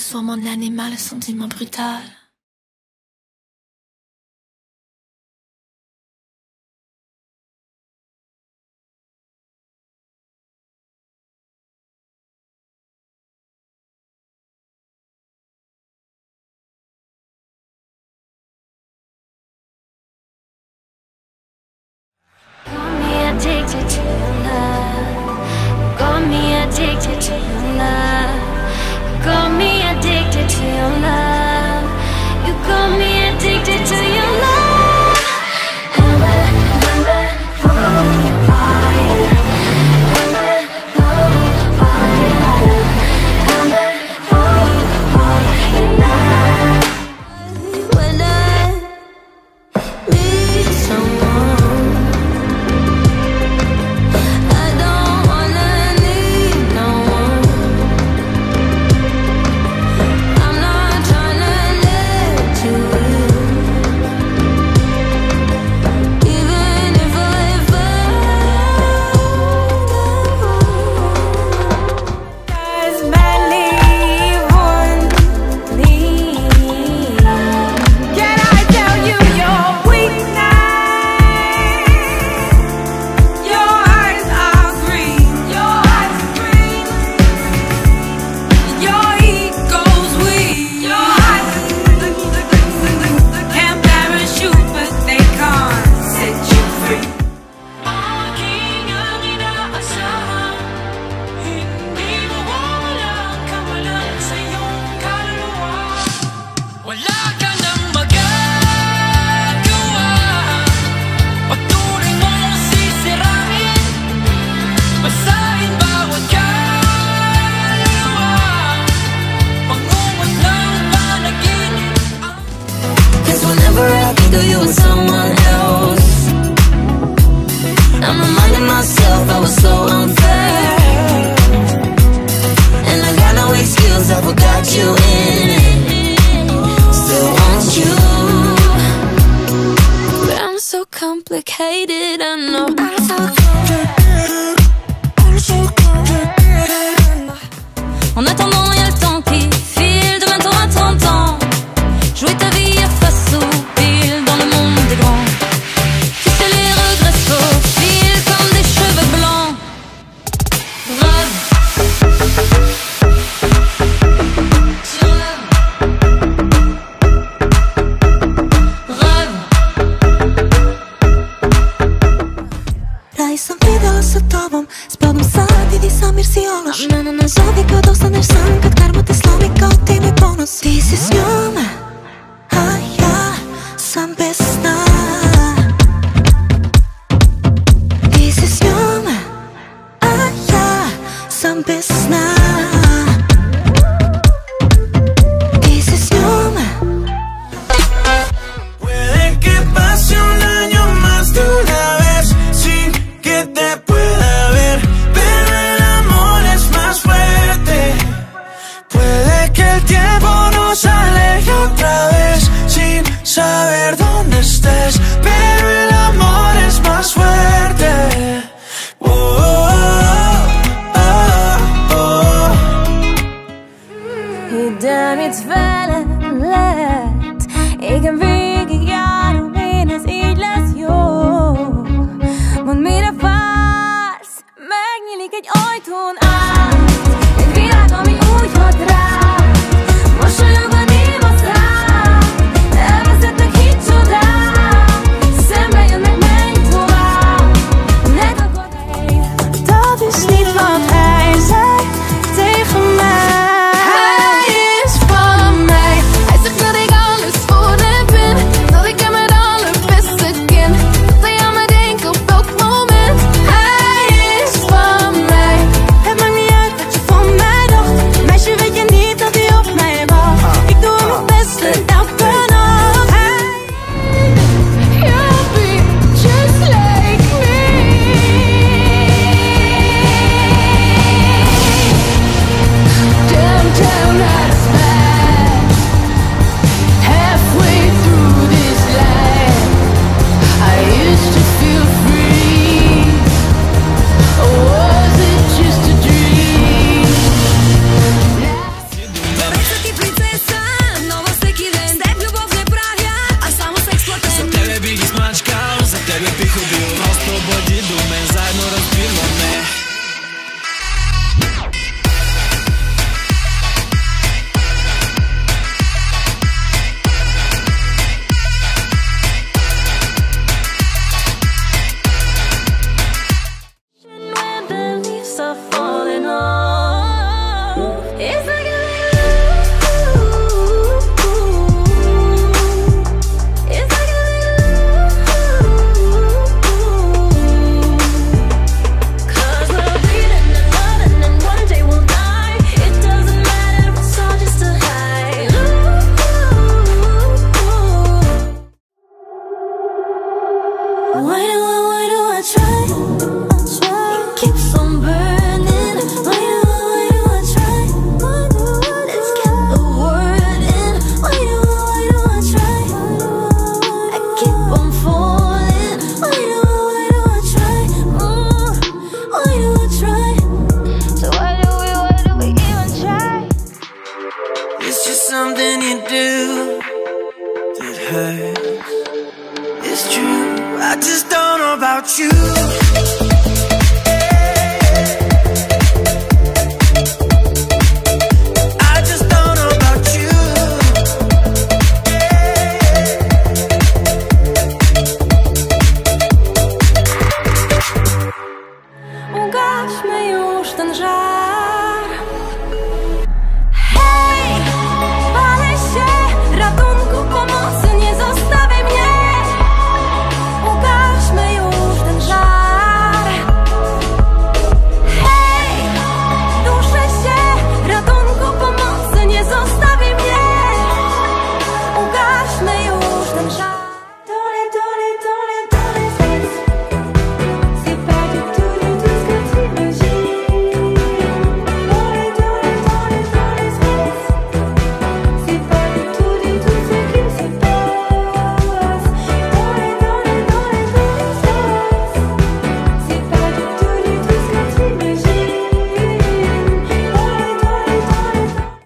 vouvoiement de l'animal, le sentiment brutal. Addicted to your love, got me addicted to your love, got me addicted to your love, you got me addicted to your love. When I meet someone, you and someone else, I'm reminding myself I was so unfair, and I got no excuse, I forgot you in it, still want you, but I'm so complicated, I know I'm so complicated, I'm so complicated. En attendant y'a le temps qui file, demain t'auras 30 ans, jouer ta vie à face au pile dans le monde des grands. Tu sais les regrets se faufilent comme des cheveux blancs. Rêve, Rajsam video sa tobom, zbogom sad vidi samir si ološ. Zovi kao dosadneš sam kad karma te slomi kao ti moj ponos. Ti si s njome, a ja sam bez sna. Ti si s njome, a ja sam bez sna. Ti si s njome. Puede que pase un año más de una vez sin que te pueda ver, pero el amor es más fuerte. Puede que el tiempo nos aleje otra vez sin saber dónde estés, pero el amor es más fuerte. Oh, oh, oh, oh. Idag mitt väldigt lätt. Jag kan bygga jag minnes idlas jo. Mon mira faz, magnificat oj ton ast. Jag vill att de är ojodra. Måste jag gå ner och stra. Även sett mig hit så där. Sembra jag med mig toa. Net har gått hej. Dat is niet wat hij zei tegen mij. Hij is van Bio oslobođi dume, zajedno razbilo me. Something you do that hurts. It's true, I just don't know about you.